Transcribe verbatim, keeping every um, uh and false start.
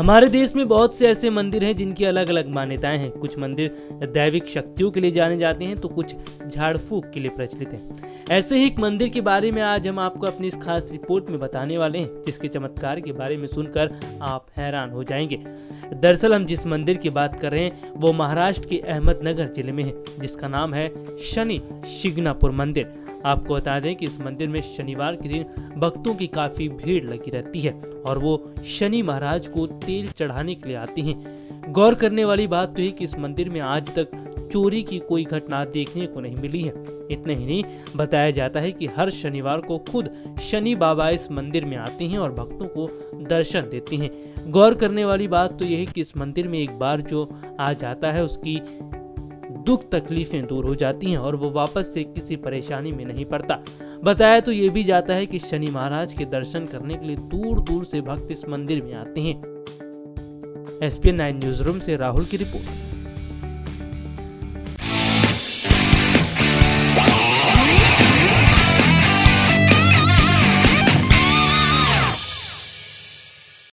हमारे देश में बहुत से ऐसे मंदिर हैं जिनकी अलग अलग मान्यताएं हैं। कुछ मंदिर दैविक शक्तियों के लिए जाने जाते हैं तो कुछ झाड़ फूक के लिए प्रचलित हैं। ऐसे ही एक मंदिर के बारे में आज हम आपको अपनी इस खास रिपोर्ट में बताने वाले हैं, जिसके चमत्कार के बारे में सुनकर आप हैरान हो जाएंगे। दरअसल हम जिस मंदिर की बात कर रहे हैं वो महाराष्ट्र के अहमदनगर जिले में है, जिसका नाम है शनि शिंगणापुर मंदिर। आपको बता दें कि इस मंदिर में शनिवार के दिन भक्तों की काफी भीड़ लगी रहती है और वो शनि महाराज को तेल चढ़ाने के लिए आते हैं। गौर करने वाली बात तो है कि इस मंदिर में आज तक चोरी की कोई घटना देखने को नहीं मिली है। इतना ही नहीं, बताया जाता है कि हर शनिवार को खुद शनि बाबा इस मंदिर में आते हैं और भक्तों को दर्शन देते हैं। गौर करने वाली बात तो यह है कि इस मंदिर में एक बार जो आ जाता है उसकी दुख तकलीफें दूर हो जाती हैं और वो वापस से किसी परेशानी में नहीं पड़ता। बताया तो ये भी जाता है कि शनि महाराज के दर्शन करने के लिए दूर दूर से भक्त इस मंदिर में आते हैं। S P N nine newsroom से राहुल की रिपोर्ट।